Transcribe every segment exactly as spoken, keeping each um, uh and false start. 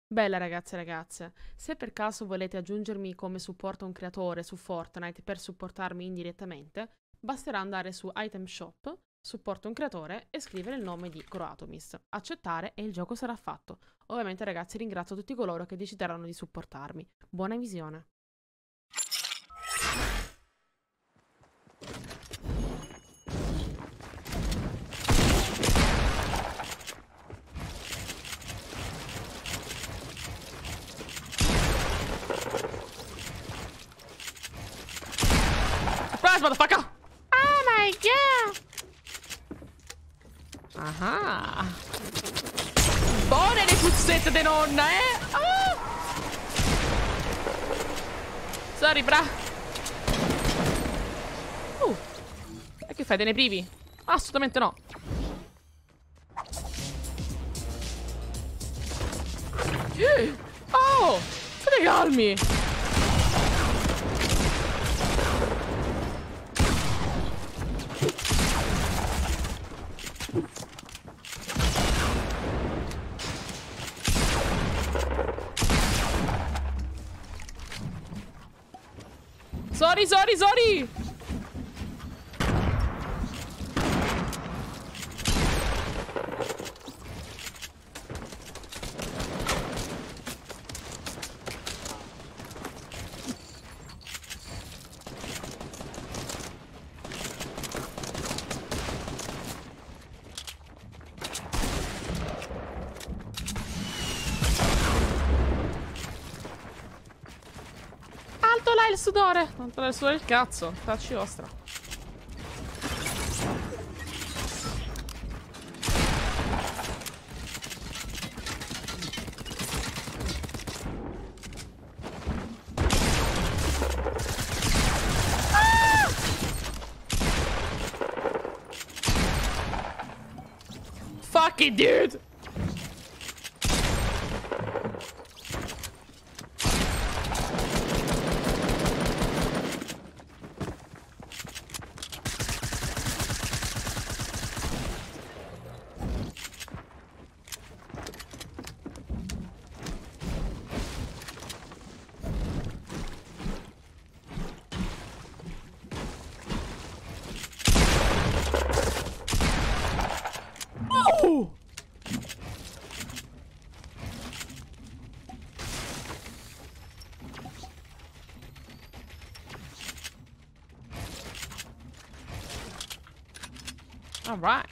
Bella ragazze e ragazze, se per caso volete aggiungermi come supporto un creatore su Fortnite per supportarmi indirettamente, basterà andare su Item Shop, supporto un creatore e scrivere il nome di Croatomis. Accettare e il gioco sarà fatto. Ovviamente ragazzi ringrazio tutti coloro che decideranno di supportarmi. Buona visione. Surprise, motherfucker! Oh my god! Ah! Buone le puzzette di nonna, eh! Oh! Sorry, bra! Uh! E che fai, te ne privi? Assolutamente no! Eh! Oh! State calmi! Sorry, sorry, sorry! Alto là il sudore! Tanto il sudore il cazzo, facci vostra. Ah! Fuck it, dude! Oh! All right.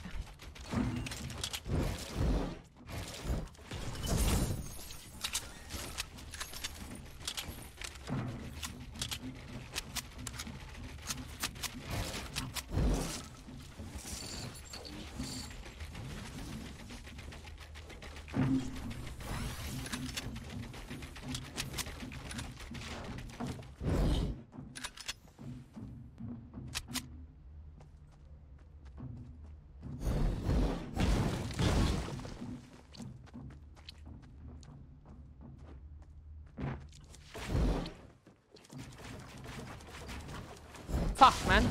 Fuck, man.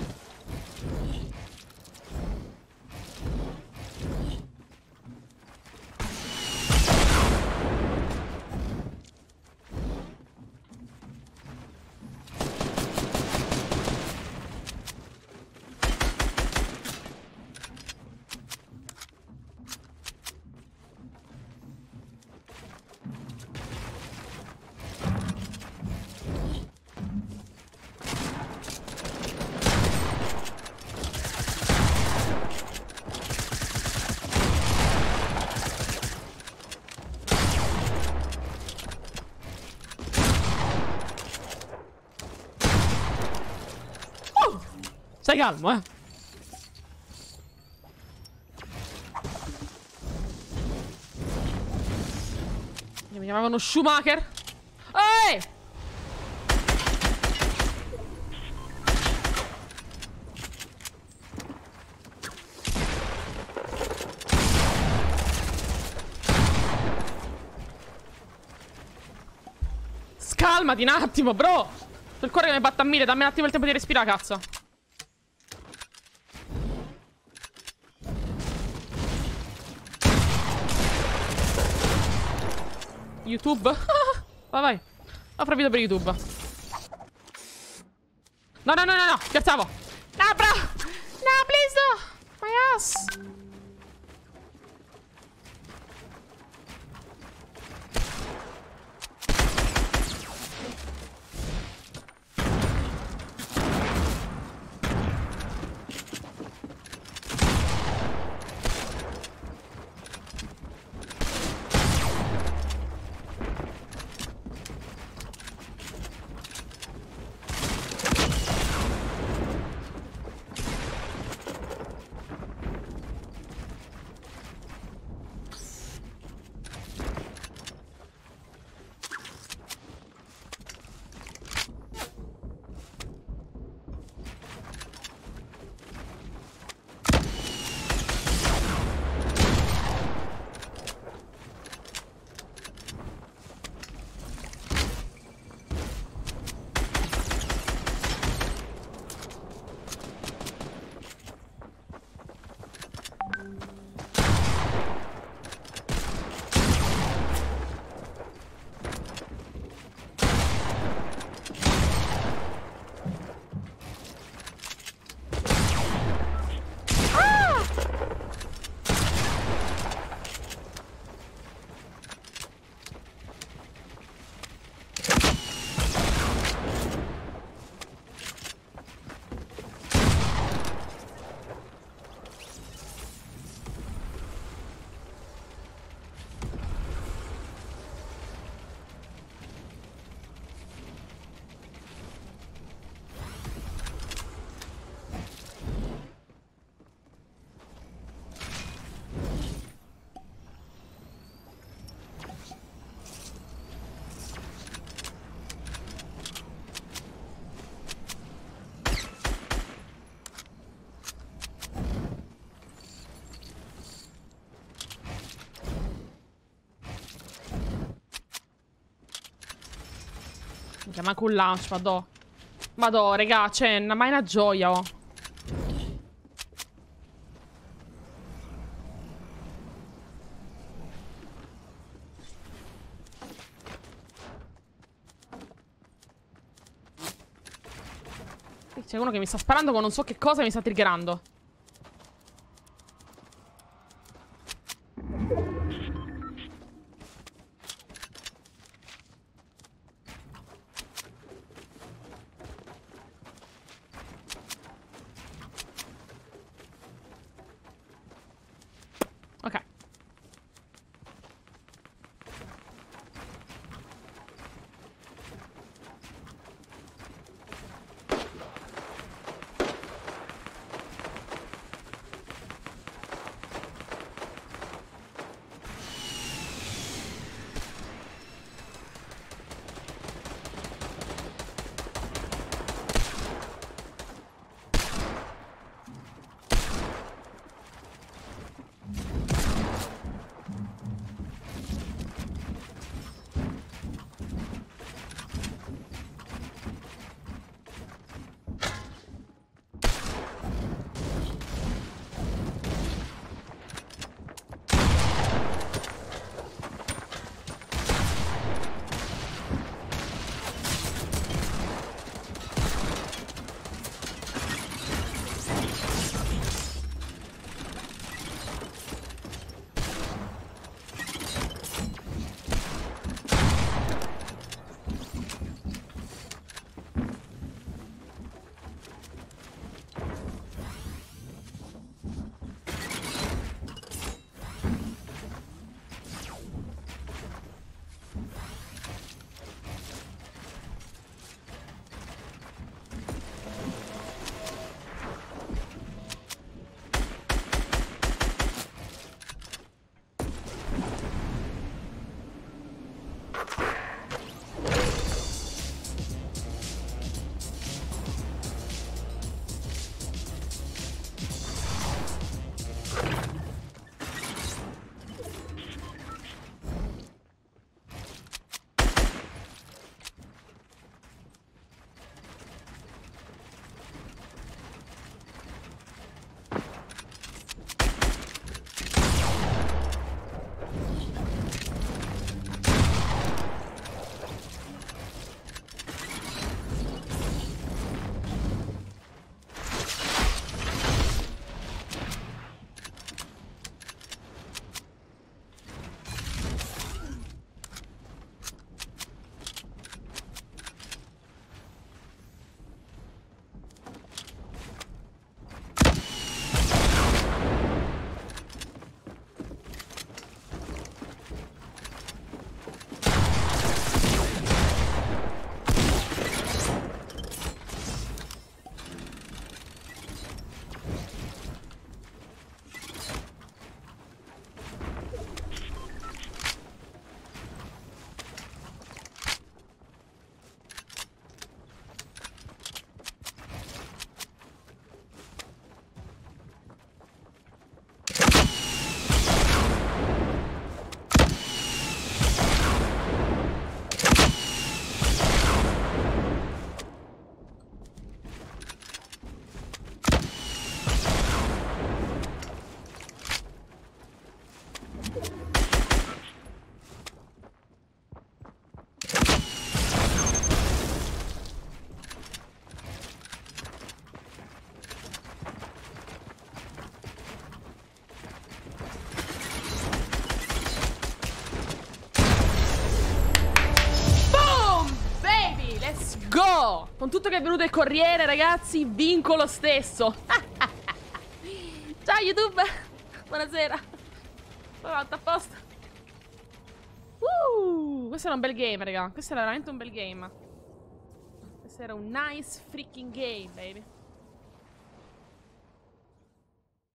Stai calmo, eh. Mi chiamavano Schumacher. Ehi! Scalmati un attimo, bro. Il cuore che mi batte a mille, dammi un attimo il tempo di respirare, cazzo. YouTube? Vai, vai. Approfitto per YouTube. No, no, no, no, no. Scherzavo. No, bro. No, please, no. My ass. Minchia, manco un launch, madò. Madò, regà, cioè, ma è una gioia, oh. C'è uno che mi sta sparando con non so che cosa e mi sta triggerando. Ok. Però, con tutto che è venuto il corriere, ragazzi, vinco lo stesso. Ciao YouTube. Buonasera. Pronto, a posto. Uh, questo era un bel game, raga. Questo era veramente un bel game. Questo era un nice freaking game, baby.